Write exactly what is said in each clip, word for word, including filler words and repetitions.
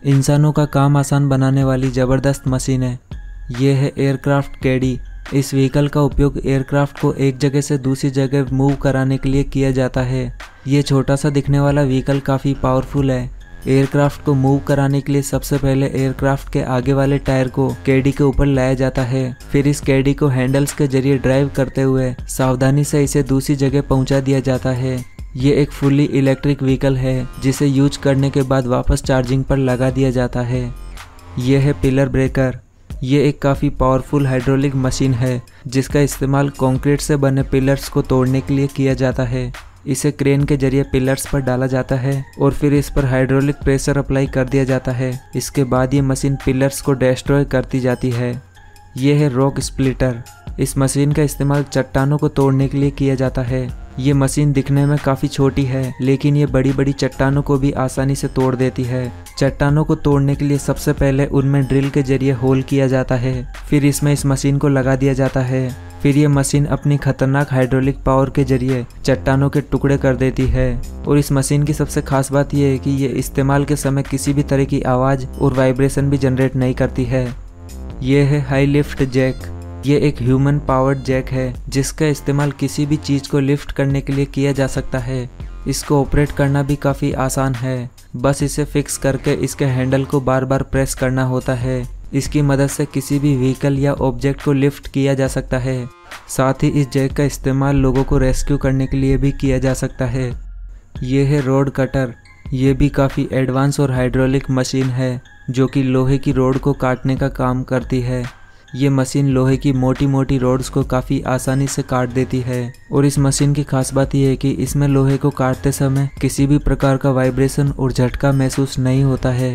इंसानों का काम आसान बनाने वाली ज़बरदस्त मशीन है। ये है एयरक्राफ्ट कैडी। इस व्हीकल का उपयोग एयरक्राफ्ट को एक जगह से दूसरी जगह मूव कराने के लिए किया जाता है। ये छोटा सा दिखने वाला व्हीकल काफ़ी पावरफुल है। एयरक्राफ्ट को मूव कराने के लिए सबसे पहले एयरक्राफ्ट के आगे वाले टायर को कैडी के ऊपर लाया जाता है। फिर इस कैडी को हैंडल्स के जरिए ड्राइव करते हुए सावधानी से इसे दूसरी जगह पहुंचा दिया जाता है। ये एक फुल्ली इलेक्ट्रिक व्हीकल है जिसे यूज करने के बाद वापस चार्जिंग पर लगा दिया जाता है। ये है पिलर ब्रेकर। ये एक काफ़ी पावरफुल हाइड्रोलिक मशीन है जिसका इस्तेमाल कंक्रीट से बने पिलर्स को तोड़ने के लिए किया जाता है। इसे क्रेन के जरिए पिलर्स पर डाला जाता है और फिर इस पर हाइड्रोलिक प्रेशर अप्लाई कर दिया जाता है। इसके बाद ये मशीन पिलर्स को डिस्ट्रॉय करती जाती है। ये है रॉक स्प्लिटर। इस मशीन का इस्तेमाल चट्टानों को तोड़ने के लिए किया जाता है। ये मशीन दिखने में काफ़ी छोटी है लेकिन ये बड़ी बड़ी चट्टानों को भी आसानी से तोड़ देती है। चट्टानों को तोड़ने के लिए सबसे पहले उनमें ड्रिल के जरिए होल किया जाता है। फिर इसमें इस मशीन को लगा दिया जाता है। फिर ये मशीन अपनी खतरनाक हाइड्रोलिक पावर के जरिए चट्टानों के टुकड़े कर देती है। और इस मशीन की सबसे खास बात यह है कि ये इस्तेमाल के समय किसी भी तरह की आवाज़ और वाइब्रेशन भी जनरेट नहीं करती है। ये है हाई लिफ्ट जैक। ये एक ह्यूमन पावर्ड जैक है जिसका इस्तेमाल किसी भी चीज़ को लिफ्ट करने के लिए किया जा सकता है। इसको ऑपरेट करना भी काफ़ी आसान है। बस इसे फिक्स करके इसके हैंडल को बार बार प्रेस करना होता है। इसकी मदद से किसी भी व्हीकल या ऑब्जेक्ट को लिफ्ट किया जा सकता है। साथ ही इस जैक का इस्तेमाल लोगों को रेस्क्यू करने के लिए भी किया जा सकता है। ये है रोड कटर। ये भी काफ़ी एडवांस और हाइड्रोलिक मशीन है जो कि लोहे की रोड को काटने का काम करती है। ये मशीन लोहे की मोटी मोटी रोड्स को काफ़ी आसानी से काट देती है और इस मशीन की खास बात यह है कि इसमें लोहे को काटते समय किसी भी प्रकार का वाइब्रेशन और झटका महसूस नहीं होता है।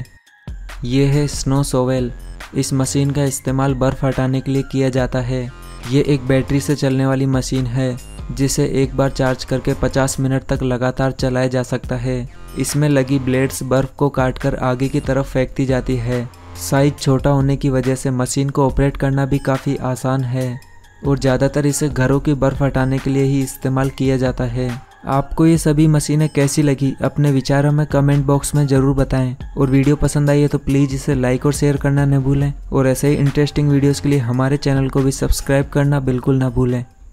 ये है स्नो शॉवेल। इस मशीन का इस्तेमाल बर्फ़ हटाने के लिए किया जाता है। ये एक बैटरी से चलने वाली मशीन है जिसे एक बार चार्ज करके पचास मिनट तक लगातार चलाया जा सकता है। इसमें लगी ब्लेड्स बर्फ़ को काटकर आगे की तरफ फेंकती जाती है। साइज छोटा होने की वजह से मशीन को ऑपरेट करना भी काफ़ी आसान है और ज़्यादातर इसे घरों की बर्फ़ हटाने के लिए ही इस्तेमाल किया जाता है। आपको ये सभी मशीनें कैसी लगी अपने विचार हमें कमेंट बॉक्स में ज़रूर बताएं और वीडियो पसंद आई है तो प्लीज़ इसे लाइक और शेयर करना न भूलें और ऐसे ही इंटरेस्टिंग वीडियोज़ के लिए हमारे चैनल को भी सब्सक्राइब करना बिल्कुल ना भूलें।